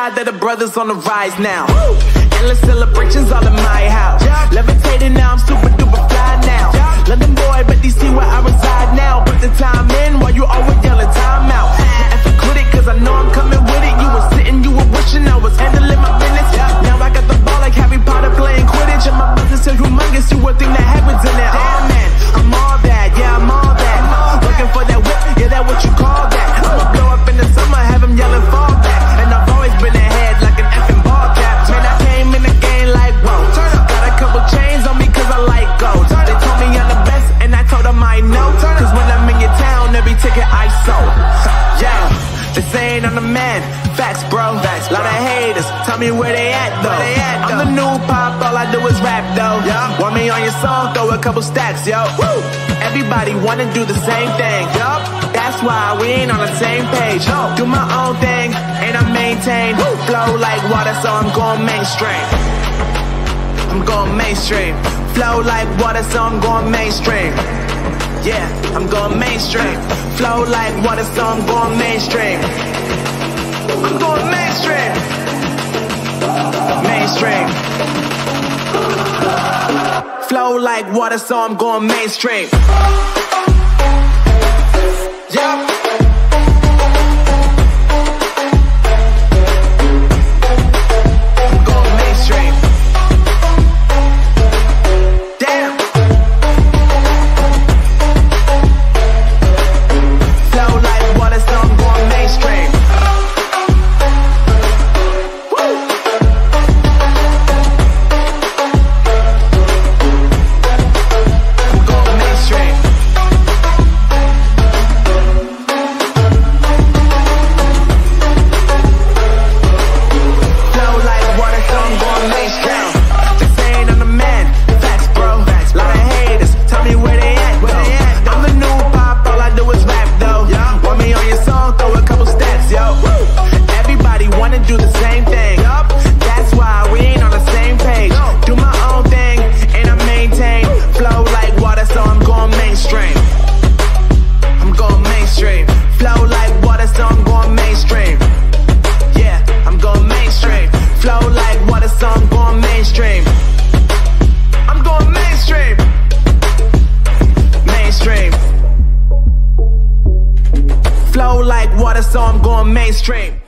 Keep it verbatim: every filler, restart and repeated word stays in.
glad that the brothers on the rise now. Woo! Endless celebrations all in my house. Yeah. Levitating now, I'm super duper fly now. Yeah. London boy, but D C where I reside now. Put the time in while you always yelling time out. And for quit it, cause I know I'm coming with it. You were sitting, you were wishing I was handling my business. Yeah. Now I got the ball like Harry Potter playing Quidditch. And my business is humongous, you would think that happens in it. Damn man, I'm all that, yeah I'm all that. Looking for that whip, yeah that what you call that. I'ma blow up in the summer, have him yelling fall back. And I've always been ahead like an effing ball cap. Man, I came in the game like whoa. Got a couple chains on me cause I like gold. They told me I'm the best and I told them I know. Cause when I'm in your town, every ticket I sold. Yeah, they saying I'm the man. Facts bro, facts, lot of haters. Tell me where they at though. They at, I'm the new pop, all I do is rap though. Yeah. Want me on your song, throw a couple stacks, yo. Woo. Everybody wanna do the same thing, yup. That's why we ain't on the same page. No. Do my own thing, and I maintain. Woo. Flow like water, so I'm going mainstream. I'm going mainstream. Flow like water, so I'm going mainstream. Yeah, I'm going mainstream. Flow like water, so I'm going mainstream. I'm going mainstream. Mainstream. Flow like water, so I'm going mainstream. Yeah. Flow like water, so I'm going mainstream.